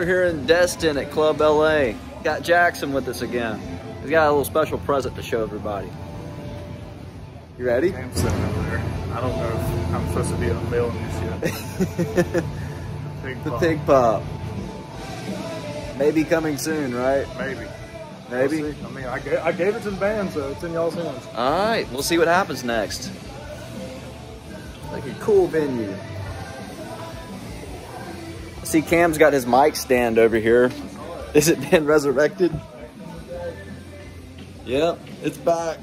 We're here in Destin at Club LA. Got Jackson with us again. He's got a little special present to show everybody. You ready? I'm sitting over there. I don't know if I'm supposed to be unveiling this yet. The pig pop. Maybe coming soon, right? Maybe. Maybe? We'll see. I mean, I gave it to the band, so it's in y'all's hands. All right, we'll see what happens next. Like a cool venue. See, Cam's got his mic stand over here. Is it been resurrected? Yep, it's back.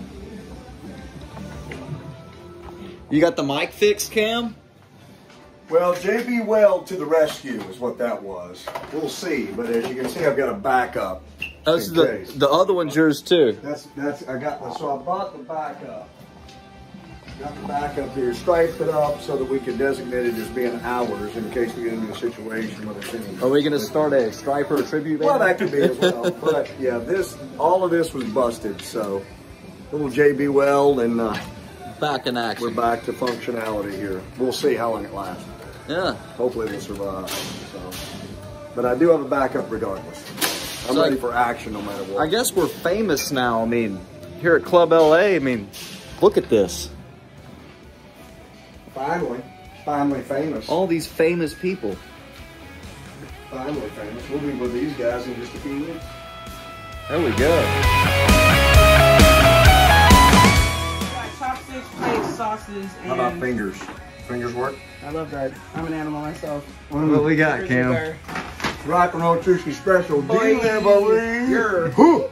You got the mic fixed, Cam? Well, JB Weld to the rescue is what that was. We'll see, but as you can see, I've got a backup. Oh, so the other one's yours too. So I bought the backup. Got the backup here, striped it up so that we can designate it as being ours in case we get into a situation where there's any. Are we going to start a striper tribute band? Well, that could be as well. But yeah, all of this was busted, so little JB Weld and back in action. we're back to functionality here. We'll see how long it lasts. Yeah. Hopefully we'll survive. So. But I do have a backup regardless. I'm ready for action no matter what. I guess we're famous now. I mean, here at Club LA, I mean, look at this. Finally famous. All these famous people. Finally famous. We'll be with these guys in just a few minutes. There we go. Got chopsticks, plates, sauces, and... How about fingers? Fingers work? I love that. I'm an animal myself. What we got, Cam? Rock and roll Tuesday special. Boy, Delivery.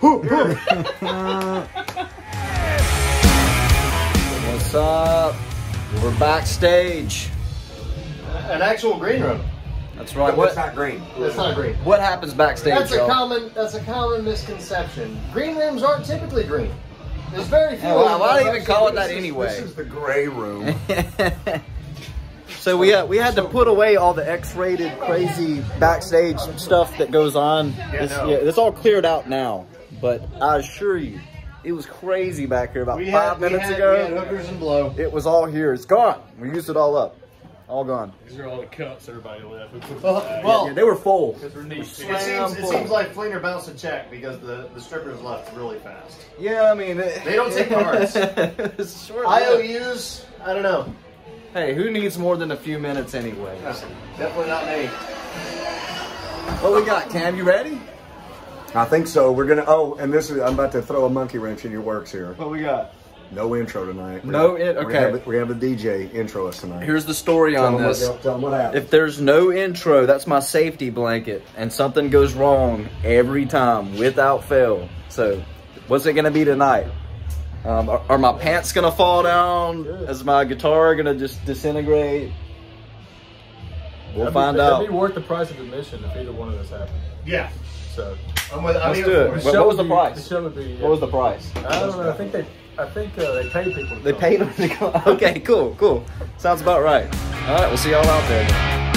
What's up? We're backstage. An actual green room. That's right. What's not green? That's not green. What happens backstage, That's a y'all? common misconception. Green rooms aren't typically green. There's very few. Why do they even call it that This anyway? is the gray room. So we had to put away all the X-rated crazy backstage stuff that goes on. It's all cleared out now. But I assure you, it was crazy back here about 5 minutes ago. We had hookers and blow. It was all here. It's gone. We used it all up. All gone. These are all the cups everybody left. Yeah, they were full. It seems like Fleener bounced a check because the strippers left really fast. Yeah, I mean... They don't take cards. IOUs, I don't know. Hey, who needs more than a few minutes anyway? Definitely not me. What we got, Cam? You ready? I think so. We're gonna. Oh, and I'm about to throw a monkey wrench in your works here. What we got? No intro tonight. Okay. We have a DJ intro us tonight. Here's the story on this. Tell them what happened. If there's no intro, that's my safety blanket, and something goes wrong every time, without fail. So, what's it gonna be tonight? Are my pants gonna fall down? Is my guitar gonna just disintegrate? We'll find out. It'd be worth the price of admission if either one of us happened. Yeah. So Let's do it. What was the price? The show would be. What was the price? I don't know. I think they paid people. They paid them to go. Okay, cool. Sounds about right. All right, we'll see y'all out there.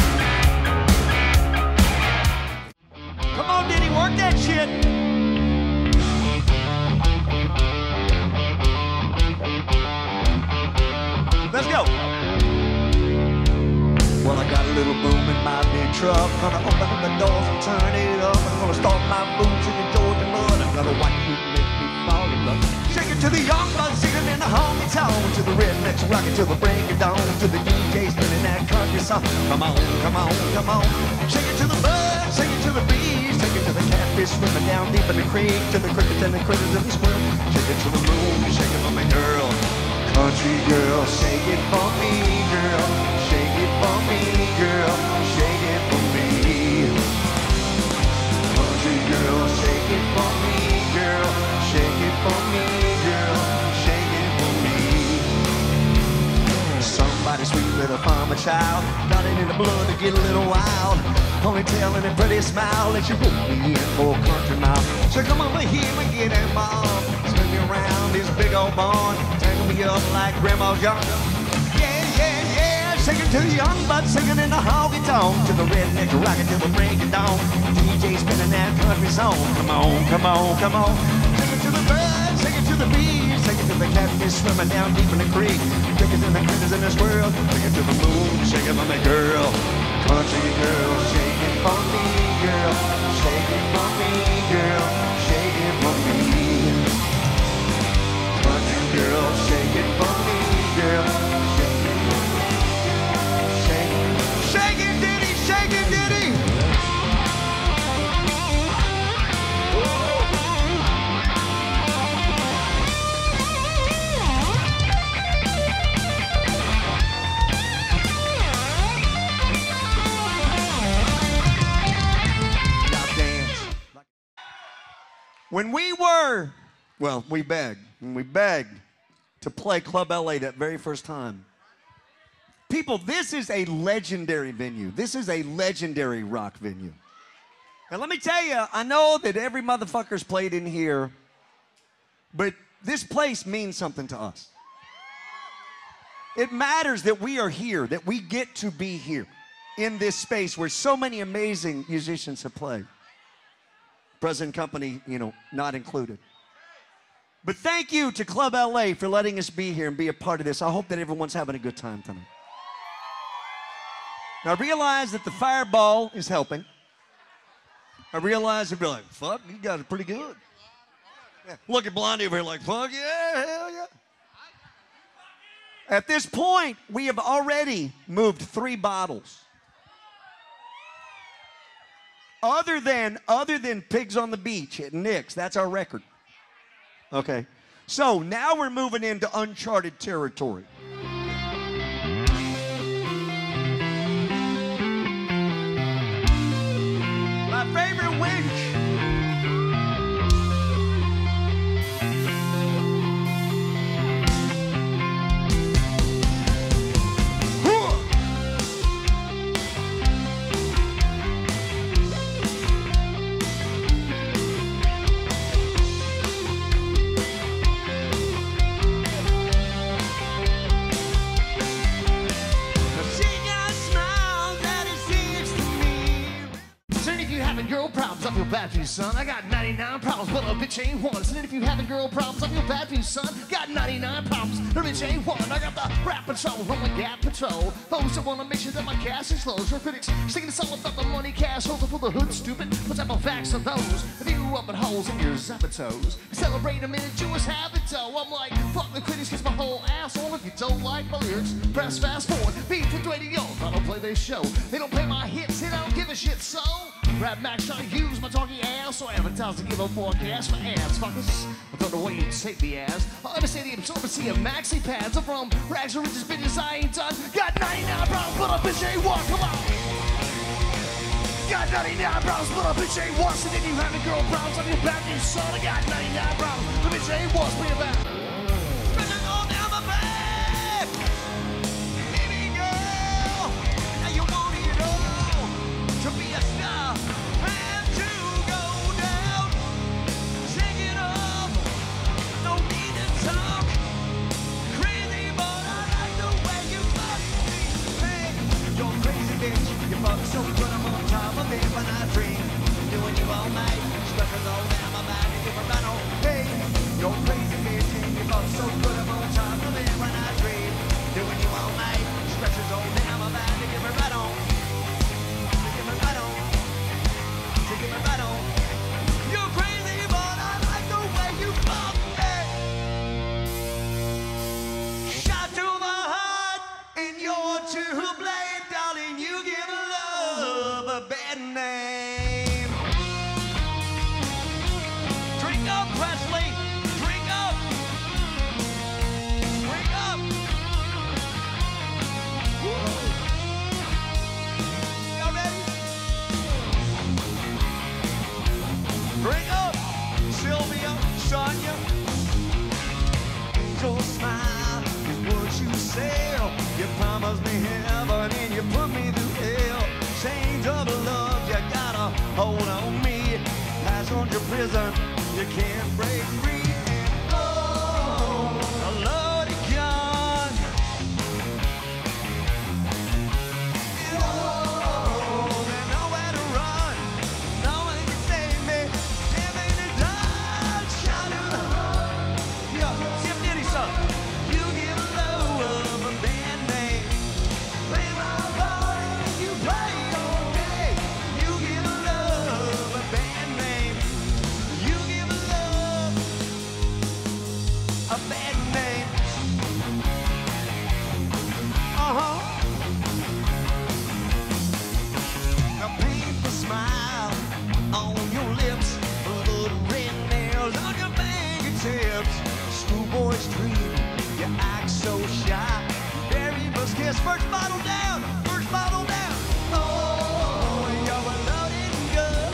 Come on, Diddy, work that shit. Let's go. Well, I got a little boom in my big truck. Gonna open the doors and turn it up. I'm gonna start my boots in the Georgia mud. I'm gonna watch you make me fall in love. Shake it to the young bucks singing in the honky tonk. To the rednecks rocking till the break of dawn. To the DJs spinning that country song. Come on, come on, come on. Shake it to the birds, shake it to the bees. Shake it to the catfish swimming down deep in the creek. To the crickets and the critters in the squirrel. Shake it to the moon, shake it for me, girl. Country girl, shake it for me, girl. Shake it for me, girl. Shake it for me. Country girl, shake it for me, girl. Shake it for me, girl. Shake it for me. Somebody sweet little farmer child, nodding in the blood to get a little wild. Ponytail and a pretty smile, let you roll me in for a country mile. So come over here and get involved. Spin me around this big old barn. Tangle me up like grandma's yard. Yeah. Sing it to the young bucks singing in the honky tonk. To the redneck rocking till the break of dawn. DJ spinning that country song. Come on, come on, come on. Sing it to the birds, sing it to the bees. Sing it to the catfish swimming down deep in the creek. Sing it to the critters in this world. Sing it to the moon, shake it for me, girl. Country girl, shake it for me, girl. Shake it for me, girl. Shake it for me. Country girl, shake it for me, girl. Shake it for me. Shake it, ditty, shake it, ditty. When we were, well, we begged to play Club LA that very first time. People, this is a legendary venue. This is a legendary rock venue. And let me tell you, I know that every motherfucker's played in here, but this place means something to us. It matters that we are here, that we get to be here in this space where so many amazing musicians have played. Present company, you know, not included. But thank you to Club LA for letting us be here and be a part of this. I hope that everyone's having a good time tonight. Now, I realize that the fireball is helping. I realize they'll be like, fuck, you guys are pretty good. Yeah. Look at Blondie over here like, fuck yeah, hell yeah. At this point, we have already moved 3 bottles. Other than Pigs on the Beach at Nick's, that's our record. Okay. So now we're moving into uncharted territory. My favorite winch. Girl problems, I feel bad for you, son. I got 99 problems, but a bitch ain't one. And if you having girl problems, I feel bad for you, son. Got 99 problems, a bitch ain't one. I got the rap patrol from the Gap Patrol. Those that wanna make sure that my cash is closed. For critics singing a song about the money cash holder for the hood, stupid. What's up on facts of those? If you up at holes in your zapatos, celebrate a minute Jewish habit, though. I'm like, fuck the critics, kiss my whole asshole. If you don't like my lyrics, press fast forward. Beat for 20 yo, I don't play their show. They don't play my hits, they don't give a shit, so. Rap Max trying to use my talking ass, so advertising give them more gas for ass fuckers. I don't know what you take me as. I understand the absorbency of maxi pads. I'm from rags to riches, business I ain't done. Got 99 problems, but a bitch ain't one. Come on. Got 99 problems, but a bitch ain't one. So then you having girl problems, I'm your bad news son. I got 99 problems, the bitch ain't one. Bring it back. Spinning all down my back. Baby girl, now you want it all to be a star. So good, I'm on top of it when I dream. Doing you all night, struggling all down my back and give a run on. Hey, you're crazy bitch, and you fuck so good, I'm on top of it when I dream. Doing you all night, stretches all down my back and give a run on. To give a run on. To give a run on. You're crazy, but I like the way you fuck it. Shot to the heart, and you're to blame, darling. You give a bad name. Drink up, Presley. Drink up. Drink up. Woo. Y'all ready? Drink up, Sylvia, Sonia. Your smile is what you sell. You promised me heaven and you put me through hell. Chains of love, you gotta hold on me. Pass on your prison, you can't break free. And oh, a loaded gun. And oh, there's nowhere to run. No one can save me. Everything is done. Shout to the heart. Yeah, Skip Diddy, son. You give love a bad name. Play my part, you play. You first kiss, first bottle down, first bottle down. Oh, you're loaded and good.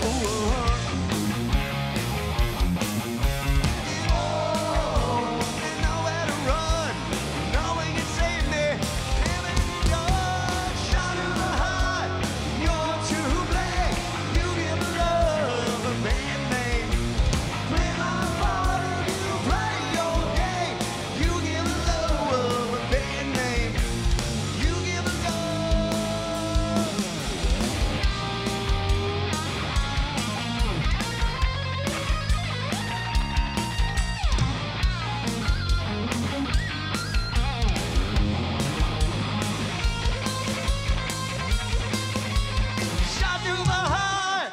Oh, and nowhere to run, no one can save me. Damn it, you're shot in the heart. You're to blame. You give love a bad name. Play my part and you play your game. You give love a bad name. You give love. Shot through the heart.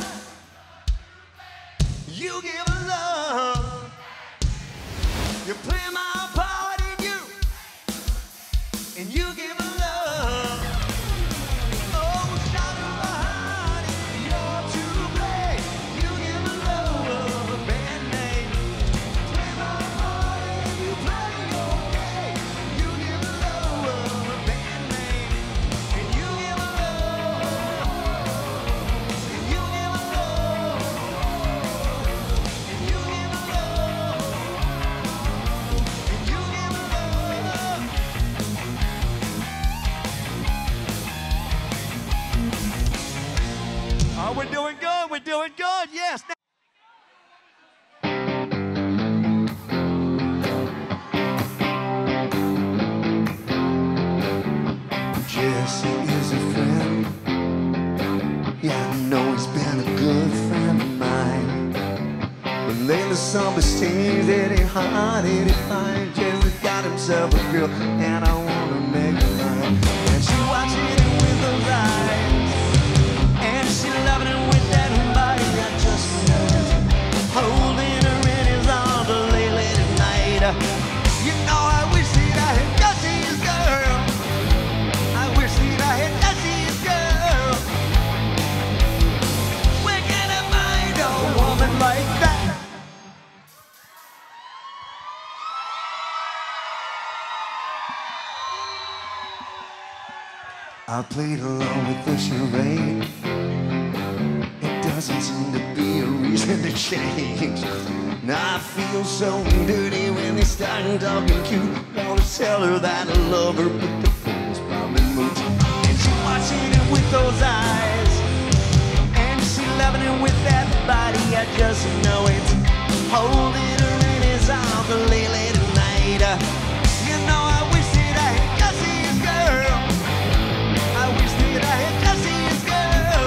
You give love. You play my part in you, and you give love. Oh, shot through the heart, you're to blame. You give love a bad name. Play my part and you play your game. You give love a bad name, and you give love. And you give love. And you give love. And you give love. Oh, we're doing good. We're doing good. Yes. Jesse is a friend. Yeah, I know he's been a good friend of mine. But lately something seems that he hard to find. Jesse got himself a girl, and I wanna make her mine. And she watching him with those eyes, and she loving him with that body. I just know it. Holding her in his arms late at night. You know, I wish that I had Jesse's girl. I wish that I had Jesse's girl. Where can I find a woman like that? I played along with the charade. It doesn't seem to be a reason to change. Now I feel so dirty when they start talking cute. Wanna tell her that I love her, but the phone's probably moved. And she watching him with those eyes, and she loving him with that body. I just know it. Holding her in his arms late at night. You know, I wish that I had Jesse's girl. I wish that I had Jesse's girl.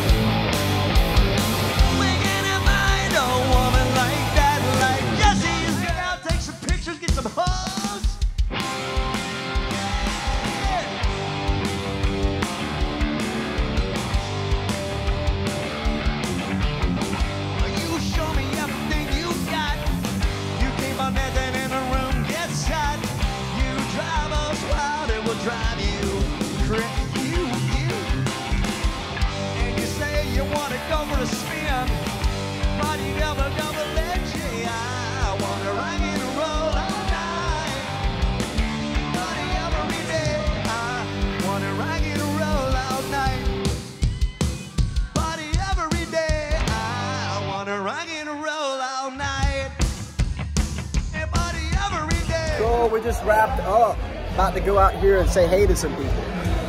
Where can I find a woman like that, like Jesse's girl? Take some pictures, get some hugs. You show me everything you got. You keep on dancing in the room, get shot. You drive us wild, it will drive you crazy. And you say you wanna go for a spin, body double edgy. I wanna rock and roll all night, body every day. I wanna rock and roll all night, body every day. I wanna rock and roll all night, and body every day. So we just wrapped up. About to go out here and say hey to some people.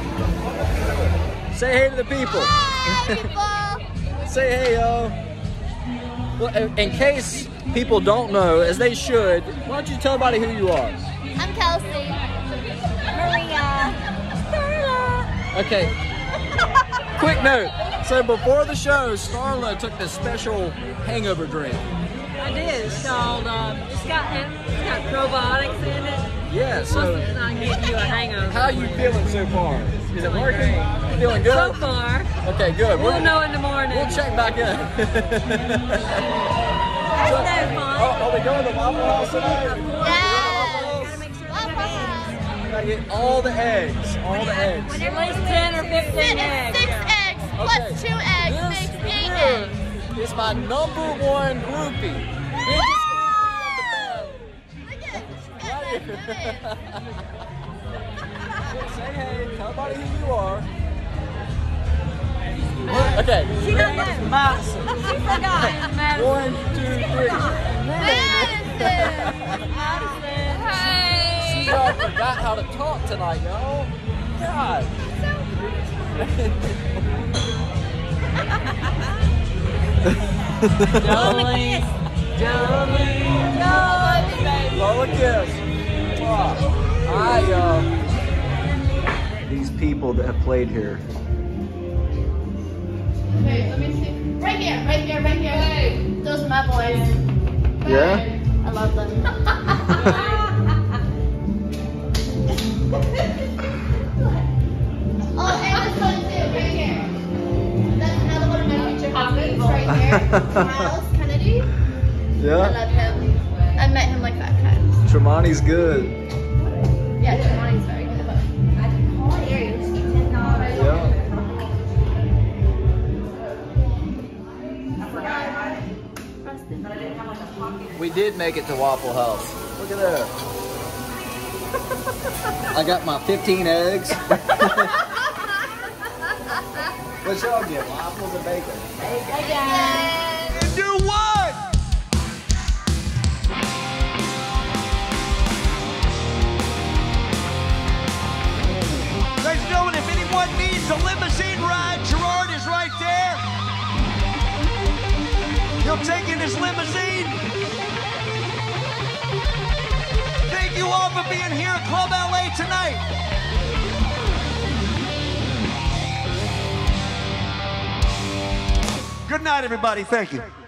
Say hey to the people. Say hey, yo. Well, in case people don't know, as they should, why don't you tell everybody who you are? I'm Kelsey. Maria. Starla. Okay. Quick note. So before the show, Starla took this special hangover drink. I did. It's called, it's got probiotics in it. Yeah, so It's not give you a hangover. how you feeling so far? Is it working? Feeling good? So far. Okay, good. We'll know in the morning. We'll check back in. That's no fun. Oh, are we going to Waffle House tonight? Yes. Make sure Gotta get all the eggs. All the eggs. at least 10 or 15 eggs. 6 eggs plus 2 eggs makes 8 eggs. It's my #1 groupie. Biggest groupie of the band. Look at it. Right here. Say hey. Tell everybody who you are. Okay. She got that. Massive. She forgot. Madison. 1, 2, 3. Madison. Hey. She all forgot how to talk tonight, y'all. God. Darling. Blow a kiss. These people that have played here. Okay, let me see. Right here, right here, right here. Hey. Those are my boys. Yeah? I love them. Oh, and this one too, right here. That's another one of my future husbands right here. Miles Kennedy. I Yeah? love him. I've met him like 5 times. Tremonti's good. Yeah, Tremonti's very good. Yeah. We did make it to Waffle House. Look at that. I got my 15 eggs. What y'all get? Waffles and bacon. And do what? Ladies and gentlemen, if anyone needs a limousine ride, Gerard is right there. He'll take in his limousine. Thank you all for being here at Club LA tonight. Good night, everybody. Thank you.